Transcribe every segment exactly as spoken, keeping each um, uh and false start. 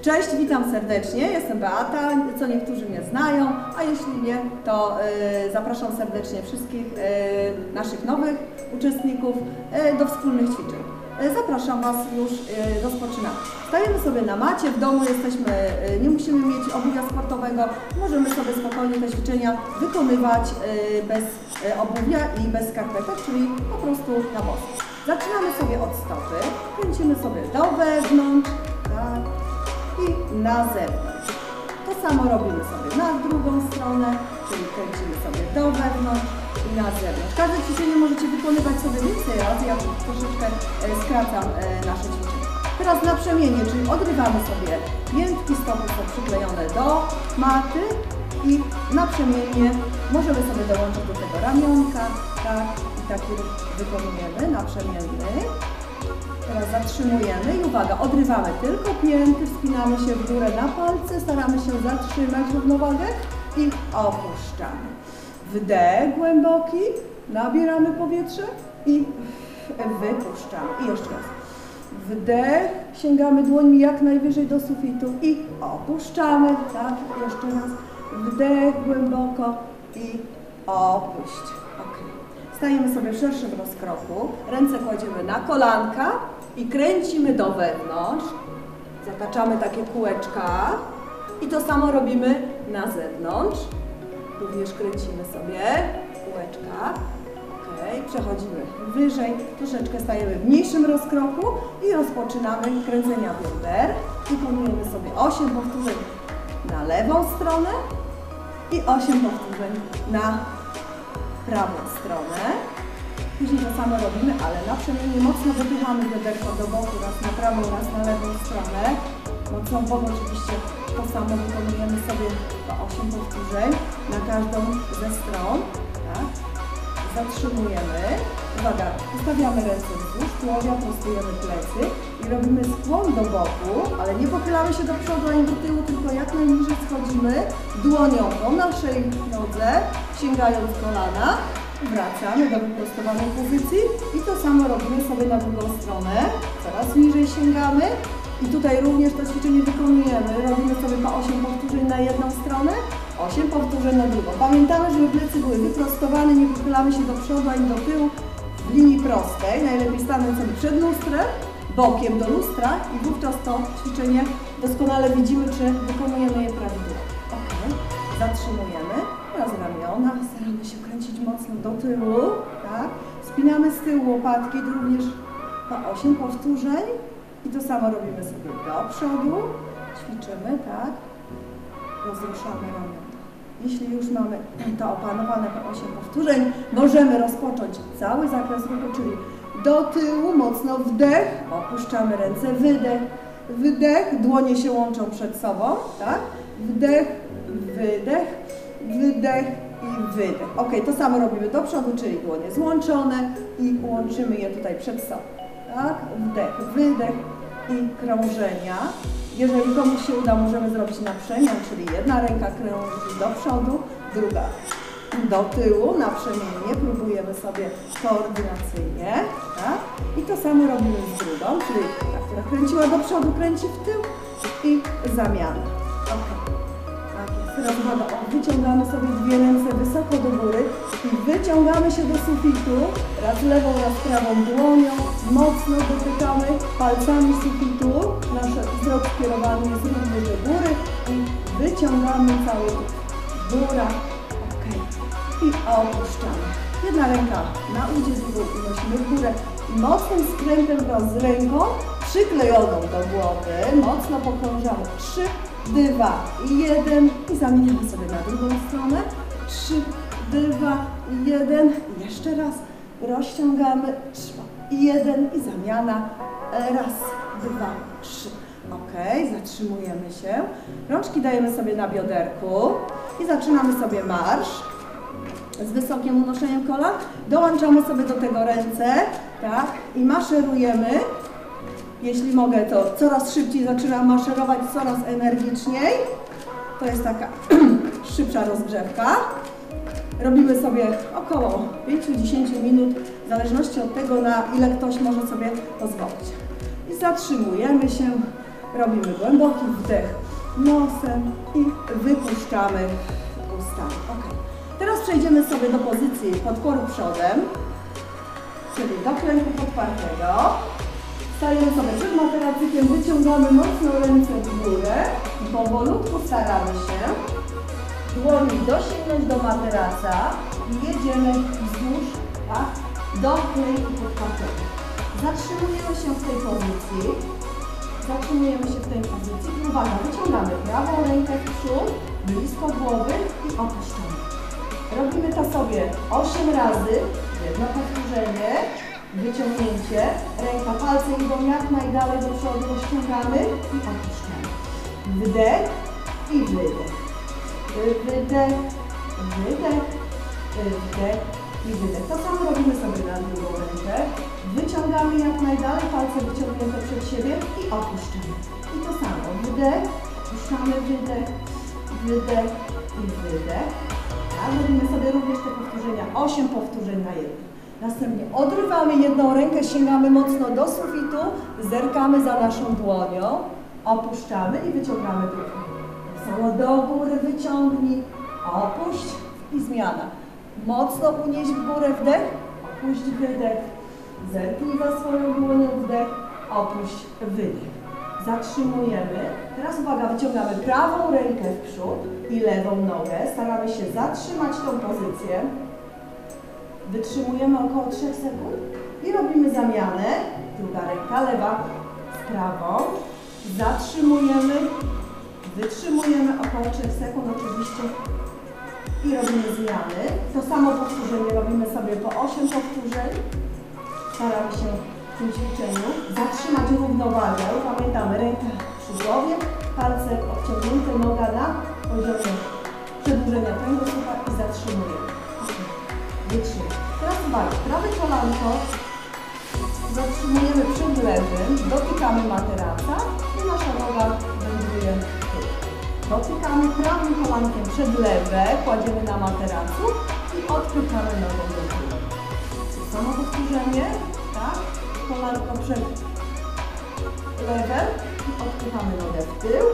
Cześć, witam serdecznie, jestem Beata, co niektórzy mnie znają, a jeśli nie, to y, zapraszam serdecznie wszystkich y, naszych nowych uczestników y, do wspólnych ćwiczeń. Y, zapraszam Was, już y, rozpoczynamy. Stajemy sobie na macie, w domu jesteśmy, y, nie musimy mieć obuwia sportowego, możemy sobie spokojnie te ćwiczenia wykonywać y, bez y, obuwia i bez skarpetek, czyli po prostu na boso. Zaczynamy sobie od stopy, kręcimy sobie do wewnątrz, tak, i na zewnątrz. To samo robimy sobie na drugą stronę, czyli kręcimy sobie do wewnątrz i na zewnątrz. Każde ćwiczenie możecie wykonywać sobie więcej razy, ja troszeczkę skracam nasze ćwiczenie. Teraz naprzemiennie, czyli odrywamy sobie piętki, stopy są przyklejone do maty i naprzemiennie możemy sobie dołączyć do tego ramionka, tak, i taki ruch wykonujemy, naprzemienny. Teraz zatrzymujemy i uwaga, odrywamy tylko pięty, wspinamy się w górę na palce, staramy się zatrzymać równowagę i opuszczamy. Wdech głęboki, nabieramy powietrze i wypuszczamy. I jeszcze raz. Wdech, sięgamy dłońmi jak najwyżej do sufitu i opuszczamy. Tak, jeszcze raz. Wdech głęboko i opuść. Okay. Stajemy sobie w szerszym rozkroku, ręce kładziemy na kolanka i kręcimy do wewnątrz. Zataczamy takie kółeczka i to samo robimy na zewnątrz. Również kręcimy sobie kółeczka. Ok, przechodzimy wyżej, troszeczkę stajemy w mniejszym rozkroku i rozpoczynamy kręcenia bioder. Wykonujemy sobie osiem powtórzeń na lewą stronę i osiem powtórzeń na prawą stronę. Później to samo robimy, ale naprzemiennie mocno wypychamy bioderko do boku, raz na prawą, raz na lewą stronę. Mocną boku oczywiście to samo wykonujemy sobie po osiem powtórzeń na każdą ze stron. Tak. Zatrzymujemy. Uwaga, ustawiamy ręce wzdłuż tułowia, prostujemy plecy i robimy skłon do boku, ale nie pochylamy się do przodu ani do tyłu, tylko jak najniżej schodzimy dłonią po naszej nodze, sięgając kolana. Wracamy do wyprostowanej pozycji i to samo robimy sobie na drugą stronę. Coraz niżej sięgamy i tutaj również to ćwiczenie wykonujemy. Robimy sobie po osiem powtórzeń na jedną stronę, osiem powtórzeń na drugą. Pamiętamy, żeby plecy były wyprostowane, nie pochylamy się do przodu ani do tyłu w linii prostej. Najlepiej stanąć sobie przed lustrem, bokiem do lustra i wówczas to ćwiczenie doskonale widzimy, czy wykonujemy je prawidłowo. Ok, zatrzymujemy. Teraz ramiona, staramy się kręcić mocno do tyłu, tak? Spinamy z tyłu łopatki, również po osiem powtórzeń i to samo robimy sobie do przodu, ćwiczymy, tak? Rozruszamy ramiona. Jeśli już mamy to opanowane po osiem powtórzeń, możemy rozpocząć cały zakres ruchu, czyli do tyłu, mocno wdech, opuszczamy ręce, wydech, wydech, dłonie się łączą przed sobą, tak? Wdech, wydech, wydech i wydech. Ok, to samo robimy do przodu, czyli dłonie złączone i łączymy je tutaj przed sobą. Tak? Wdech, wydech i krążenia. Jeżeli komuś się uda, możemy zrobić na przemian, czyli jedna ręka krąży do przodu, druga do tyłu, na przemianie. Próbujemy sobie koordynacyjnie. Tak? I to samo robimy z drugą, czyli ta, która kręciła do przodu, kręci w tył i zamiana. Okay. Teraz uwaga, wyciągamy sobie dwie ręce wysoko do góry i wyciągamy się do sufitu, raz lewą, raz prawą dłonią, mocno dotykamy palcami sufitu, nasz wzrok skierowany jest również do góry i wyciągamy cały góra, ok, i opuszczamy. Jedna ręka na udzie, drugą unosimy w górę i mocnym skrętem wraz z ręką przyklejoną do głowy, mocno pokrążamy, trzy, dwa, jeden i zamieniamy sobie na drugą stronę. trzy, dwa, jeden. Jeszcze raz. Rozciągamy. trzy, jeden i zamiana. Raz, dwa, trzy. Ok, zatrzymujemy się. Rączki dajemy sobie na bioderku i zaczynamy sobie marsz z wysokim unoszeniem kolan. Dołączamy sobie do tego ręce, tak, i maszerujemy. Jeśli mogę, to coraz szybciej zaczynam maszerować, coraz energiczniej. To jest taka szybsza rozgrzewka. Robimy sobie około pięć do dziesięciu minut, w zależności od tego, na ile ktoś może sobie pozwolić. I zatrzymujemy się, Robimy głęboki wdech nosem i wypuszczamy ustami. Ok. Teraz przejdziemy sobie do pozycji podporu przodem, czyli do klęku podpartego. Stajemy sobie przed materacykiem, wyciągamy mocno ręce w górę i powolutku staramy się dłoni dosięgnąć do materaca i jedziemy wzdłuż, tak, do klęku podpartego. Zatrzymujemy się w tej pozycji, zatrzymujemy się w tej pozycji i uwaga, wyciągamy prawą rękę w przód, blisko głowy i opuszczamy. Robimy to sobie osiem razy, jedno powtórzenie, wyciągnięcie, ręka, palce idą jak najdalej do przodu, rozciągamy i opuszczamy. Wdech i wydech. Wydech, wydech, wdech i wydech. To samo robimy sobie na drugą rękę. Wyciągamy jak najdalej, palce wyciągnięte przed siebie i opuszczamy. I to samo. Wdech, opuszczamy, wydech, wydech i wydech. Tak, robimy sobie również te powtórzenia, osiem powtórzeń na jedno. Następnie odrywamy jedną rękę, sięgamy mocno do sufitu, zerkamy za naszą dłonią, opuszczamy i wyciągamy drugą. Samo do góry wyciągnij, opuść i zmiana. Mocno unieś w górę wdech, opuść wydech, zerknij za swoją dłonią wdech, opuść wydech. Zatrzymujemy. Teraz uwaga, wyciągamy prawą rękę w przód i lewą nogę. Staramy się zatrzymać tą pozycję. Wytrzymujemy około trzech sekund i robimy zamianę. Druga ręka, lewa z prawą. Zatrzymujemy. Wytrzymujemy około trzech sekund oczywiście i robimy zmiany. To samo powtórzenie robimy sobie po osiem powtórzeń. Staramy się w tym ćwiczeniu zatrzymać równowagę. Pamiętamy, ręka przy głowie, palce obciągnięte, noga na poziomie przedłużenia kręgosłupa i zatrzymujemy. Wytrzymaj. Teraz uwaga, prawe kolanko zatrzymujemy przed lewym, dotykamy materaca i nasza noga wędruje w tył. Dotykamy prawym kolankiem przed lewe, kładziemy na materacu i odpychamy nogę do tyłu. Samo powtórzenie, tak? Kolanko przed lewem i odpychamy nogę w tył.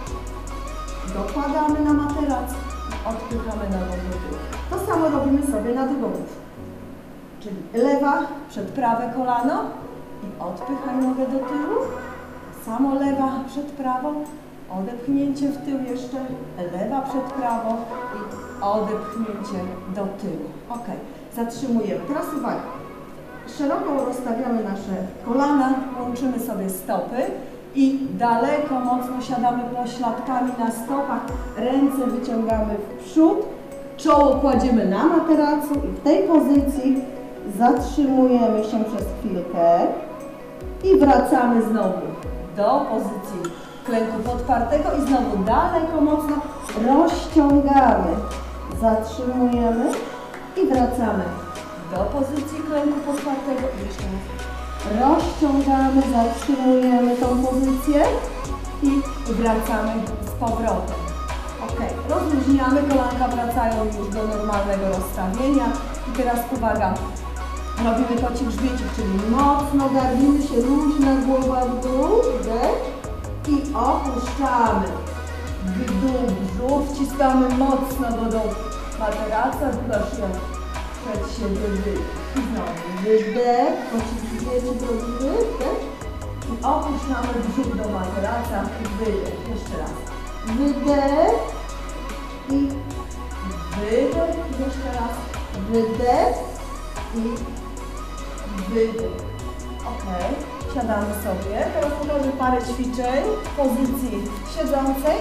Dokładamy na materac i odpychamy nogę do tyłu. To samo robimy sobie na drugą nóżkę. Czyli lewa przed prawe kolano i odpychaj nogę do tyłu. Samo lewa przed prawą, odepchnięcie w tył jeszcze, lewa przed prawą i odepchnięcie do tyłu. Ok, zatrzymujemy. Teraz uwaga, szeroko rozstawiamy nasze kolana, łączymy sobie stopy i daleko, mocno siadamy pośladkami na stopach, ręce wyciągamy w przód, czoło kładziemy na materacu i w tej pozycji zatrzymujemy się przez chwilkę i wracamy znowu do pozycji klęku podpartego i znowu daleko, mocno rozciągamy. Zatrzymujemy i wracamy do pozycji klęku podpartego i jeszcze raz. Rozciągamy, zatrzymujemy tą pozycję i wracamy z powrotem. Ok, rozluźniamy, kolanka wracają już do normalnego rozstawienia. I teraz uwaga, robimy koci grzbiecik, czyli mocno garbimy się, luźna głowa w dół, wdech i opuszczamy. W dół brzuch, wciskamy mocno do dołu materaca, długa szyja przed siebie, wydech. I znowu wydech, koci grzbiecik robimy, wdech i opuszczamy brzuch do materaca i wydech. Jeszcze raz. Wydech i wydech, jeszcze raz, wydech i wydech. Ok, siadamy sobie. Teraz pokażę parę ćwiczeń w pozycji siedzącej.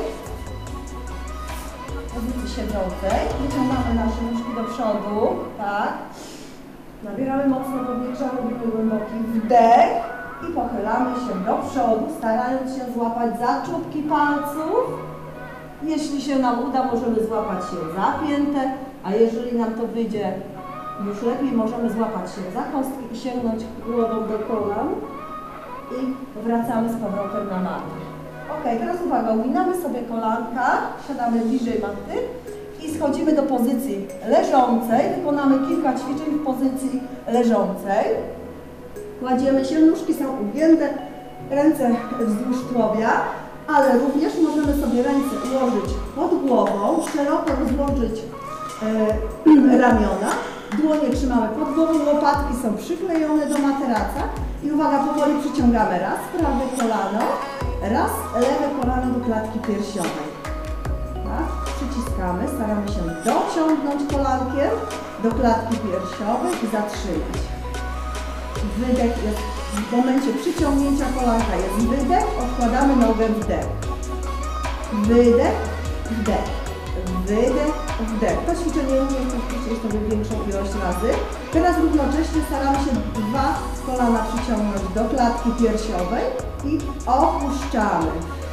W pozycji siedzącej. Wyciągamy nasze nóżki do przodu, tak. Nabieramy mocno powietrza, robimy głęboki wdech i pochylamy się do przodu, starając się złapać za czubki palców. Jeśli się nam uda, możemy złapać się za piętę, a jeżeli nam to wyjdzie już lepiej, możemy złapać się za kostki i sięgnąć głową do kolan i wracamy z powrotem na matę. Ok, teraz uwaga, uginamy sobie kolanka, siadamy bliżej maty i schodzimy do pozycji leżącej. Wykonamy kilka ćwiczeń w pozycji leżącej. Kładziemy się, nóżki są ugięte, ręce wzdłuż tułowia, ale również możemy sobie ręce ułożyć pod głową, szeroko rozłożyć e, ramiona, dłonie trzymamy pod głową, łopatki są przyklejone do materaca i uwaga, powoli przyciągamy raz prawe kolano, raz lewe kolano do klatki piersiowej. Tak? Przyciskamy, staramy się dociągnąć kolankiem do klatki piersiowej i zatrzymać. Wydech jest w momencie przyciągnięcia kolanka, jest wydech, odkładamy nogę, wdech. Wydech, wdech. Wydech, wdech. To ćwiczenie również powtórzyć sobie większą ilość razy. Teraz równocześnie staramy się dwa kolana przyciągnąć do klatki piersiowej i opuszczamy.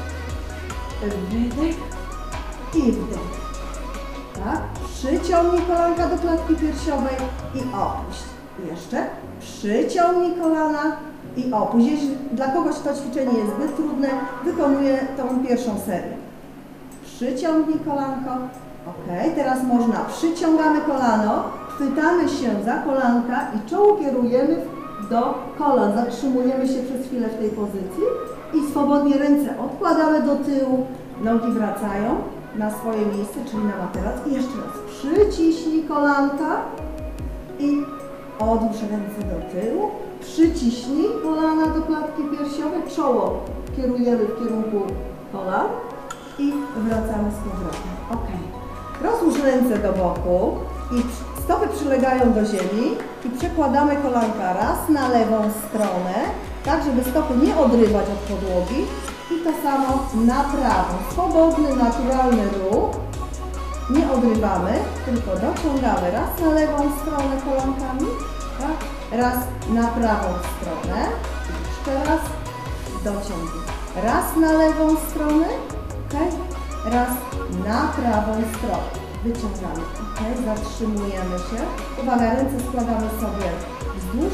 Wydech i wdech. Tak? Przyciągnij kolanka do klatki piersiowej i opuść. Jeszcze przyciągnij kolana i opuść. Jeśli dla kogoś to ćwiczenie jest zbyt trudne, wykonuję tą pierwszą serię. Przyciągnij kolanko. Ok, teraz można, przyciągamy kolano, chwytamy się za kolanka i czoło kierujemy do kolan. Zatrzymujemy się przez chwilę w tej pozycji i swobodnie ręce odkładamy do tyłu, nogi wracają na swoje miejsce, czyli na materac. I jeszcze raz, przyciśnij kolanka i odłóż ręce do tyłu, przyciśnij kolana do klatki piersiowej, czoło kierujemy w kierunku kolan i wracamy z powrotem. Ok. Rozłóż ręce do boku i stopy przylegają do ziemi i przekładamy kolanka raz na lewą stronę, tak żeby stopy nie odrywać od podłogi i to samo na prawą. Swobodny, naturalny ruch. Nie odrywamy, tylko dociągamy raz na lewą stronę kolankami, tak? Raz na prawą stronę, jeszcze raz dociągamy. Raz na lewą stronę, okay? Raz na prawą stronę. Wyciągamy, okay? Zatrzymujemy się. Uwaga, ręce składamy sobie wzdłuż.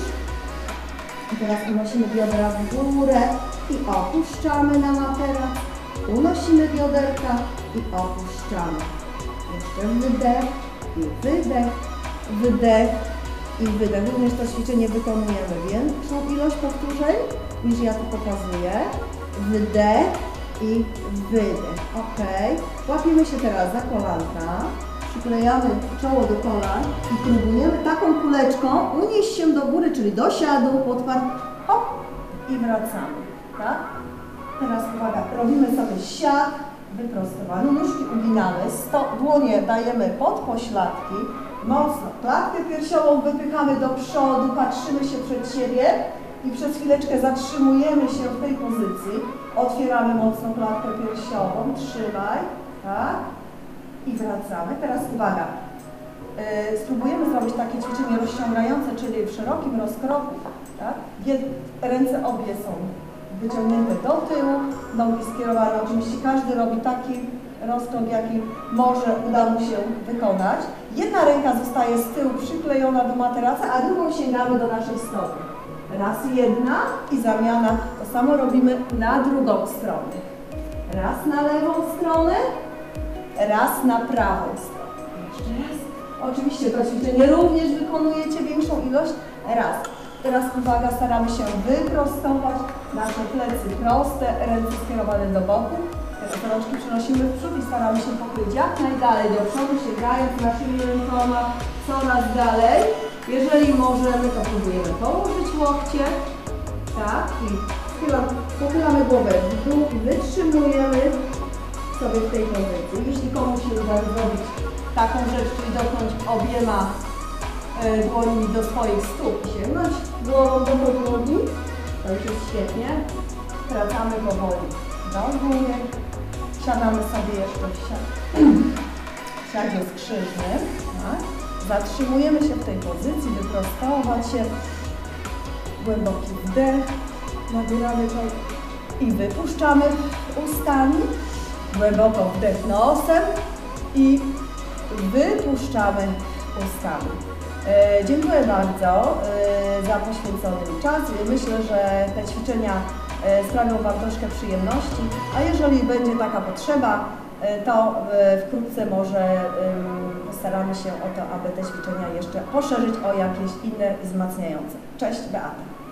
I teraz unosimy biodra w górę i opuszczamy na materac. Unosimy bioderka i opuszczamy. Jeszcze wydech i wydech, wydech i wydech. Również to ćwiczenie wykonujemy większą ilość powtórzeń niż ja tu pokazuję. Wydech i wydech. Ok. Łapiemy się teraz za kolanka. Przyklejamy czoło do kolan i próbujemy taką kuleczką unieść się do góry, czyli do siadu, podpar, hop i wracamy. Tak? Teraz uwaga, robimy sobie siad wyprostowany, nóżki uginamy, sto, dłonie dajemy pod pośladki, mocno klatkę piersiową wypychamy do przodu, patrzymy się przed siebie i przez chwileczkę zatrzymujemy się w tej pozycji, otwieramy mocno klatkę piersiową, trzymaj, tak? I wracamy. Teraz uwaga, yy, spróbujemy zrobić takie ćwiczenie rozciągające, czyli w szerokim rozkroku, tak? Ręce obie są wyciągnięte do tyłu, nogi skierowane. Oczywiście każdy robi taki rozkrok, jaki może, uda mu się wykonać. Jedna ręka zostaje z tyłu przyklejona do materaca, a drugą sięgamy do naszej stopy. Raz jedna i zamiana. To samo robimy na drugą stronę. Raz na lewą stronę, raz na prawą stronę. Jeszcze raz. Oczywiście to ćwiczenie również wykonujecie większą ilość. Raz. Teraz uwaga, staramy się wyprostować nasze plecy proste, ręce skierowane do boku. Teraz rączki przenosimy w przód i staramy się pochylić jak najdalej do przodu, sięgając naszymi rękoma coraz dalej. Jeżeli możemy, to próbujemy położyć łokcie. Tak, i pochylamy głowę w dół i wytrzymujemy sobie w tej pozycji. Jeśli komuś się uda zrobić taką rzecz, czyli dotknąć obiema dłońmi do swoich stóp i sięgnąć głową do podłogi, to już jest świetnie. Wracamy powoli do góry. Siadamy sobie jeszcze w siadzie skrzyżnym. Tak. Zatrzymujemy się w tej pozycji, wyprostować się. Głęboki wdech, nabieramy to i wypuszczamy ustami. Głęboko wdech nosem i wypuszczamy ustami. E, dziękuję bardzo e, za poświęcony czas. Myślę, że te ćwiczenia e, sprawią Wam troszkę przyjemności, a jeżeli będzie taka potrzeba, e, to e, wkrótce może e, postaramy się o to, aby te ćwiczenia jeszcze poszerzyć o jakieś inne wzmacniające. Cześć, Beata.